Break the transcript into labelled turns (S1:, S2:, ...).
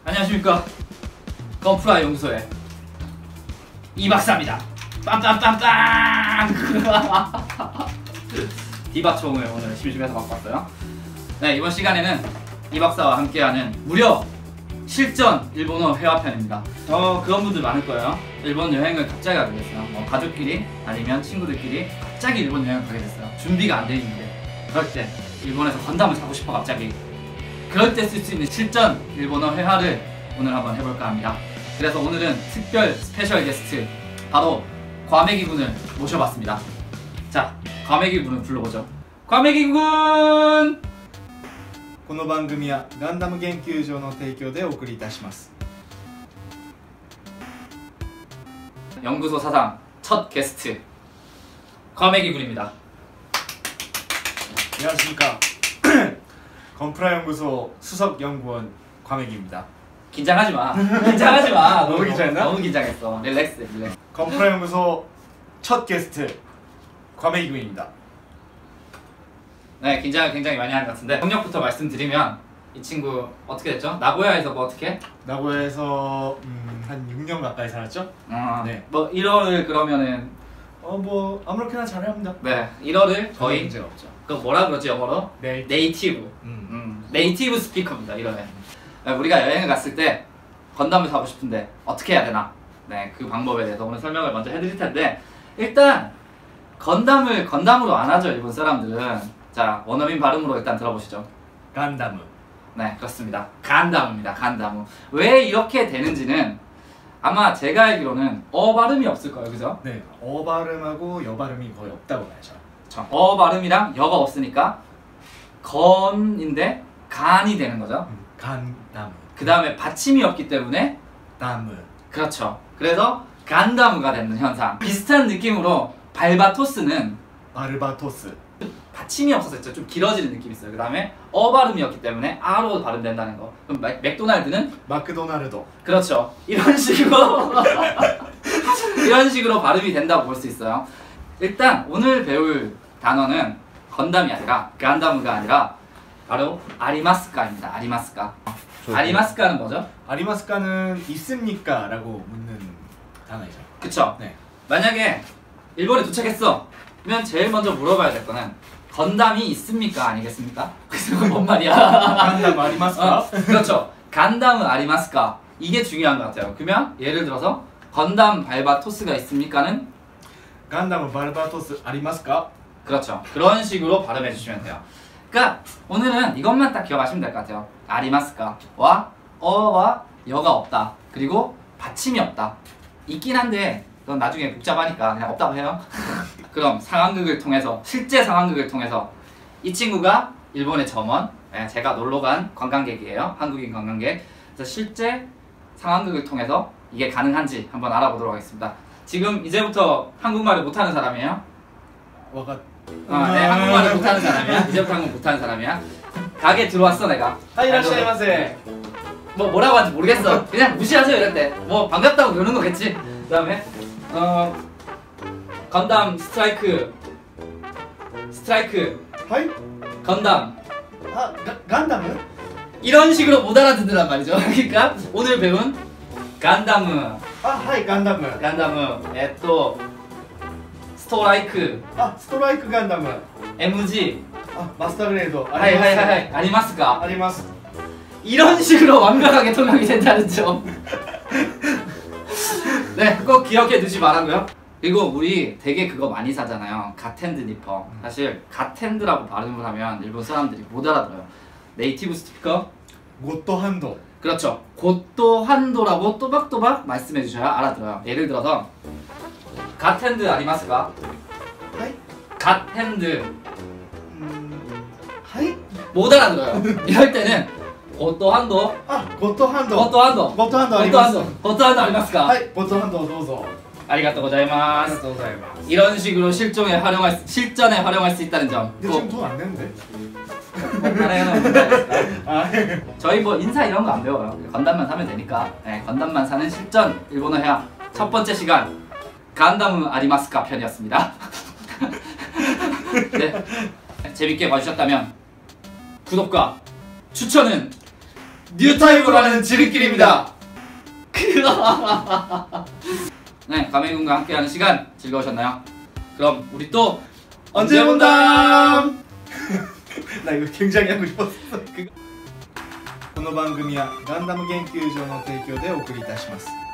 S1: 안녕하십니까. 건프라 연구소의 이 박사입니다. 빰빰빰빰. 디바총을 오늘 심심해서 갖고 왔어요. 네, 이번 시간에는 이 박사와 함께하는 무려 실전 일본어 회화편입니다. 그런 분들 많을 거예요. 일본 여행을 갑자기 가게 됐어요. 가족끼리 아니면 친구들끼리 갑자기 일본 여행을 가게 됐어요. 준비가 안 돼 있는데 그럴 때 일본에서 건담을 사고 싶어 갑자기. 그럴 때 쓸 수 있는 실전 일본어 회화를 오늘 한번 해볼까 합니다. 그래서 오늘은 특별 스페셜 게스트 바로 과메기 군을 모셔봤습니다. 자, 과메기 군을 불러보죠. 과메기 군!
S2: この番組はガンダム研究所の提供でお送りいたします。
S1: 연구소 사상 첫 게스트 과메기 군입니다.
S2: 안녕하십니까. 건프라 연구소 수석 연구원 과메기입니다.
S1: 긴장하지 마. 긴장하지 마.
S2: 너무 긴장했나?
S1: 너무 긴장했어. 릴렉스.
S2: 건프라 연구소 첫 게스트 과메기 군입니다.
S1: 네, 긴장을 굉장히 많이 하는 것 같은데 경력부터 말씀드리면 이 친구 어떻게 됐죠? 나고야에서 뭐 어떻게?
S2: 나고야에서 한 6년 가까이 살았죠?
S1: 네. 뭐 1월을 그러면은
S2: 뭐 아무렇게나 잘합니다.
S1: 네, 1월을 거의
S2: 문제가 없죠.
S1: 그 뭐라 그러지 영어로? 네이티브. 네이티브 스피커입니다. 1월에. 우리가 여행을 갔을 때 건담을 사고 싶은데 어떻게 해야 되나? 네, 그 방법에 대해서 오늘 설명을 먼저 해드릴 텐데 일단 건담을 건담으로 안 하죠, 일본 사람들은. 자, 원어민 발음으로 일단 들어보시죠.
S2: 간다무.
S1: 네, 그렇습니다. 간다무입니다. 간다무. 왜 이렇게 되는지는 아마 제가 알기로는 어 발음이 없을 거예요, 그죠?
S2: 네, 어 발음하고 여 발음이 거의 없다고 봐야죠.
S1: 어 발음이랑 여가 없으니까 건인데 간이 되는 거죠.
S2: 간다무.
S1: 그 다음에 받침이 없기 때문에
S2: 다무.
S1: 그렇죠. 그래서 간다무가 되는 현상. 비슷한 느낌으로 발바토스는
S2: 바르바토스.
S1: 받침이 없어서 좀 길어지는 느낌이 있어요. 그 다음에 어 발음이었기 때문에 아로 발음된다는 거. 그럼 맥도날드는
S2: 마크도날드.
S1: 그렇죠. 이런 식으로 이런 식으로 발음이 된다고 볼 수 있어요. 일단 오늘 배울 단어는 건담이 아니라 간다무가 아니라 바로 아리마스카입니다. 아리마스카. 아리마스카는 뭐죠?
S2: 아리마스카는 있습니까? 라고 묻는 단어이죠.
S1: 그쵸?
S2: 네.
S1: 만약에 일본에 도착했어 면 제일 먼저 물어봐야 될 거는 건담이 있습니까? 아니겠습니까? 그래서 뭔 말이야?
S2: 간담 아리마스카?
S1: 그렇죠. 간담은 아리마스카. 이게 중요한 것 같아요. 그러면 예를 들어서 건담 발바토스가 있습니까는
S2: 간담 바르바토스 아리마스카?
S1: 그렇죠. 그런 식으로 발음해 주시면 돼요. 그러니까 오늘은 이것만 딱 기억하시면 될 것 같아요. 아리마스카와 어와 여가 없다. 그리고 받침이 없다. 있긴 한데 그건 나중에 복잡하니까 그냥 없다고 해요. 그럼 상황극을 통해서 실제 상황극을 통해서 이 친구가 일본의 점원, 제가 놀러간 관광객이에요. 한국인 관광객. 그래서 실제 상황극을 통해서 이게 가능한지 한번 알아보도록 하겠습니다. 지금 이제부터 한국말을 못하는 사람이에요?
S2: 와가.
S1: 네, 한국말을 못하는 사람이야. 이제부터 한국 못하는 사람이야. 가게 들어왔어 내가.
S2: 하이라시마세.
S1: 뭐라고 하는지 모르겠어. 그냥 무시하세요 이럴 때. 뭐 반갑다고 그러는 거겠지. 그 다음에 건담 스트라이크
S2: 하이?
S1: 건담
S2: 간담은?
S1: 이런 식으로 못 알아듣는단 말이죠. 그러니까 오늘 배운 간다무
S2: 하이 간담은.
S1: 또 스토라이크
S2: 스트라이크 간담은.
S1: MG
S2: 마스터 그레이드.
S1: 하이 아리마스까
S2: 아리마스.
S1: 이런 식으로 완벽하게 통역이 된다는 점. 네, 꼭 기억해 두시 바라고요. 그리고 우리 되게 그거 많이 사잖아요. 갓핸드 니퍼. 사실 갓핸드라고 발음을 하면 일본 사람들이 못 알아들어요. 네이티브 스피커
S2: 고토 한도.
S1: 그렇죠. 고또 한도라고 또박또박 말씀해 주셔야 알아들어요. 예를 들어서 갓핸드 아리마스까?
S2: 하이?
S1: 갓핸드
S2: 하이?
S1: 못 알아들어요. 이럴 때는 고또 한도
S2: 고토 한도.
S1: 고또 한도
S2: 고토 한도 아리마스.
S1: 고또 한도 아리마스까?
S2: 하이, 고토 한도 도우소.
S1: 아리가또 고자이마스.
S2: 아리가또 고자이마스.
S1: 이런 식으로 실전에 활용할 수 있다는 점.
S2: 근데 지금 돈 안 내는데?
S1: 저희 뭐 인사 이런 거 안 배워요. 건담만 사면 되니까. 네, 건담만 사는 실전 일본어 회화 첫 번째 시간 간담 아리마스카 편이었습니다. 네, 재밌게 봐주셨다면 구독과 추천은 뉴타입으로 지름길입니다. 네, 가맹군과 함께하는 시간 즐거우셨나요? 그럼 우리 또
S2: 언제 본담! 나 이거 굉장히 하고 싶었어. この番組はガンダム研究所の提供でお送りいたします。